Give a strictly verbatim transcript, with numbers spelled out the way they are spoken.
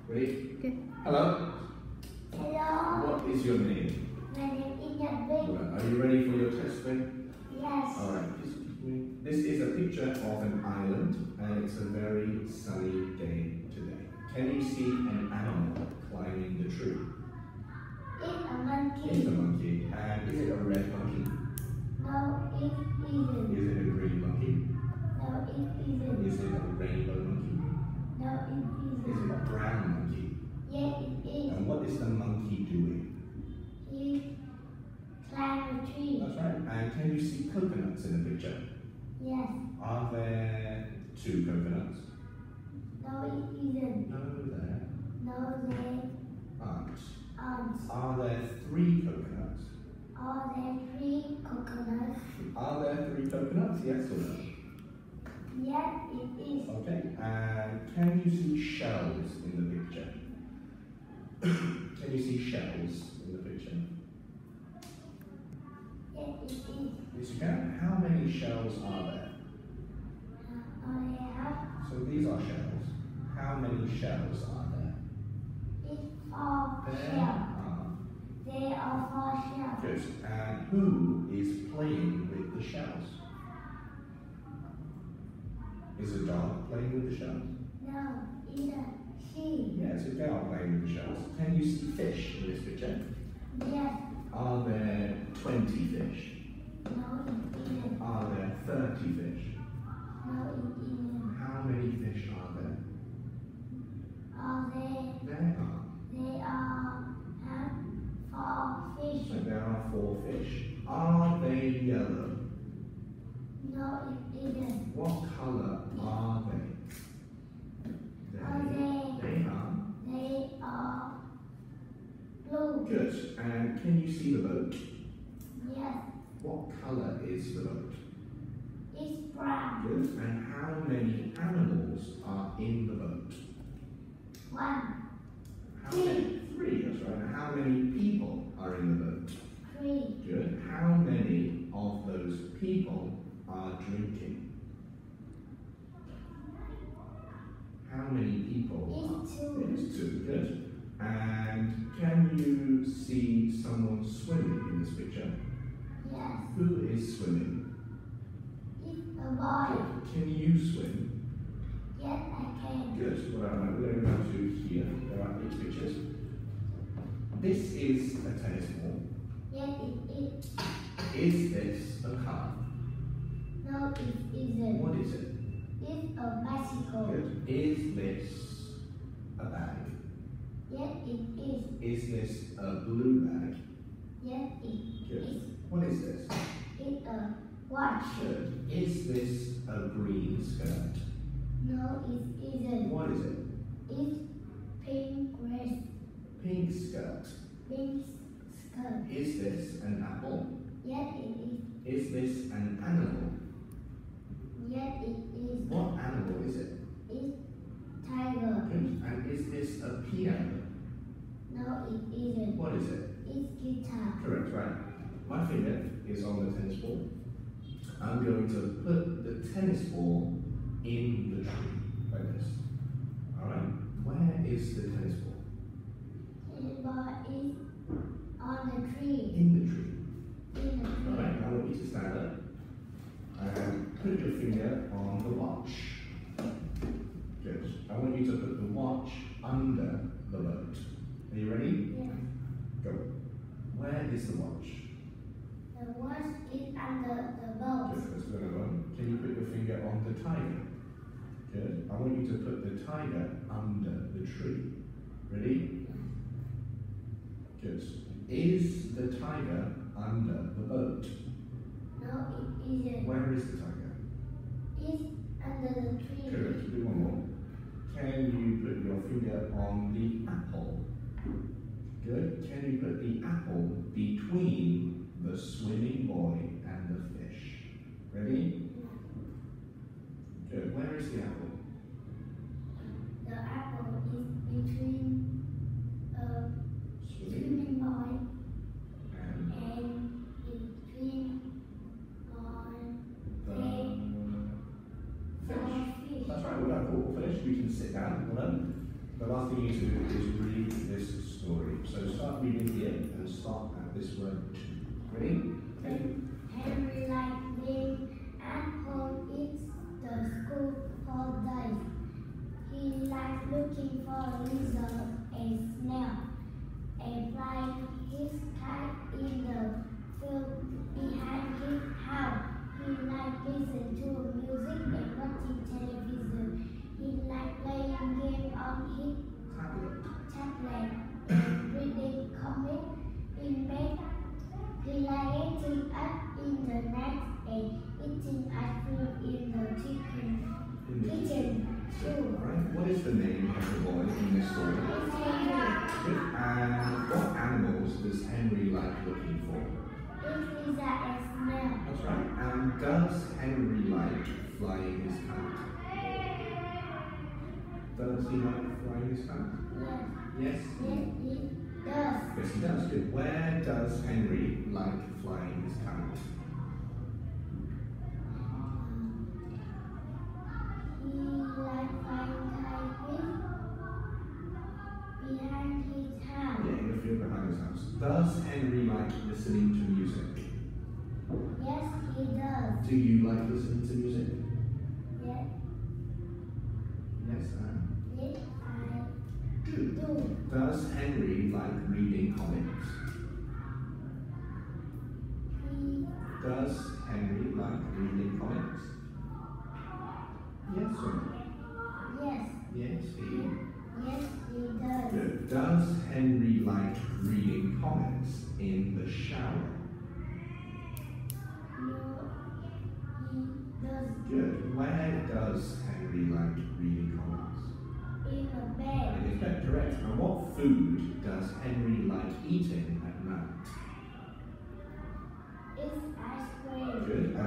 Ready? Okay. Hello. Hello. What is your name? My name is Nhật. Well, are you ready for your test, Ben? Yes. All right. This is a picture of an island, and it's a very sunny day today. Can you see an animal climbing the tree? It's a monkey. It's a monkey. And is it a red monkey? No, it isn't. Is it a green monkey? No, it isn't. Is it a rainbow monkey? No, it Is isn't. it a brown monkey? Yes, it is. And what is the monkey doing? He climbed a tree. That's right. And can you see coconuts in the picture? Yes. Are there two coconuts? No, it isn't. No, there No, they aren't. aren't. Are there three coconuts? Are there three coconuts? Are there three coconuts? Yes or no? Yes, it is. Okay. And can you see shells in the picture? Can you see shells in the picture? Yes, it is. Yes, you can. How many shells are there? Uh, I have So these are shells. How many shells are there? it's four There shells. are. There are four shells. Good. And who is playing with the shells? Is a dog playing with the shells? No, it's a sheep. Yeah, it's a girl playing with the shells. Can you see fish in this picture? Yes. Are there twenty fish? No, it isn't. Are there thirty fish? No, it isn't. How many fish are there? Are they? There are. They are have four fish. So there are four fish. Are they yellow? No, it isn't. What colour are they? Are they? They are. They are blue. Good. And can you see the boat? Yes, What colour is the boat? it's brown. Good. And how many animals are in the boat? One, How many? Three, that's right. And how many people are in the boat? three, Good. How many of those people are drinking? How many people are? it's two. It's two. Good. And can you see someone swimming in this picture? Yes, Who is swimming? it's a boy. Good. Can you swim? Yes, I can. Good. Well, we're going to go to here. There are eight pictures. This is a tennis ball. Yes, it is. Is this a car? No, it isn't. What is it? It's a bicycle. Good. Is this a bag? Yes, it is. Is this a blue bag? Yes, it Good. is. What is this? It's a watch. Good. Is this a green skirt? No, it isn't. What is it? It's pink dress, Pink skirt. pink skirt. Is this an apple? Yes, it is. Is this an animal? Yes, it is. What animal is it? It's tiger. Good. And is this a piano? No, it isn't. What is it? It's guitar. Correct, right. My finger is on the tennis ball. I'm going to put the tennis ball in the tree, like this. Alright? Where is the tennis ball? It's is on the tree. In the tree. In the tree. Alright, I want you to stand up and put your finger on the watch. Good. I want you to put the watch under the boat. Are you ready? Yes. Go. Where is the watch? The watch is under the boat. Good, let's go another one. Can you put your finger on the tiger? Good. I want you to put the tiger under the tree. Ready? Good. Is the tiger under the boat? No, it isn't. Where is the tiger? It's under the tree. Correct. Do one more. Can you put your finger on the apple? Good. Can you put the apple between the swimming boy and the fish? Ready? Good. Where is the apple? The apple is between a Swimming swimming boy and and between on the the fish. fish. That's right. We've got a fish. We can sit down. Well done. The last asking you to do is read this story. So start reading here and start at this word two. Ready? Henry liked being at home. It's the school holidays. He liked looking for lizards and snails and flying his kite in the field behind his house. He liked listening to music and watching television. He liked playing games on his tablet and reading comics in bed. He liked eating up in the night and eating ice cream in the chicken In the kitchen. Too. Alright, what is the name of the boy in this story? It's Henry. Good. And what animals does Henry like looking for? It's lizard and snail. That's right. And does Henry like flying his kite? Does he like flying his kite? Yes, Yes. yes, it does. Yes, he does. Good. Where does Henry like flying his kite? He likes flying kites behind his house. Yeah, in the field behind his house. Does Henry like listening to music? Yes, he does. Do you like listening to music? Yes, Yes, and yes, I good. do. Does Henry like reading comics? He, Does Henry like reading comics? Yes or no? yes, Yes, he. yes, he does. Good. Does Henry like reading comics in the shower? No, he does. Good. Where does Henry like reading comics? In the bed. In his bed, correct. And what food does Henry like eating at night? It's ice cream. Good.